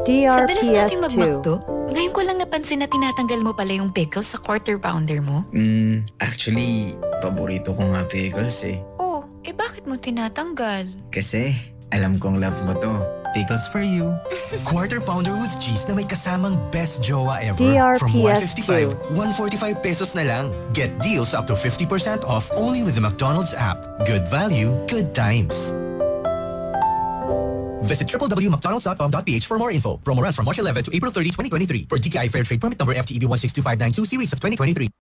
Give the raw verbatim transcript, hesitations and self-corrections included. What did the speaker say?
D R P S two. Sa dalas natin magmakdo, ngayon ko lang napansin na tinatanggal mo pala yung pickles sa quarter pounder mo. Hmm, actually, paborito ko nga pickles eh. Oh, eh bakit mo tinatanggal? Kasi alam kong love mo to. Pickles for you. Quarter pounder with cheese na may kasamang best jowa ever. D R P S two. From one fifty-five, one forty-five pesos na lang. Get deals up to fifty percent off only with the McDonald's app. Good value, good times. Visit w w w dot mcdonalds dot com dot p h for more info. Promo runs from March eleventh to April thirtieth, twenty twenty-three. For D T I Fair Trade Permit number F T E B one six two five nine two series of twenty twenty-three.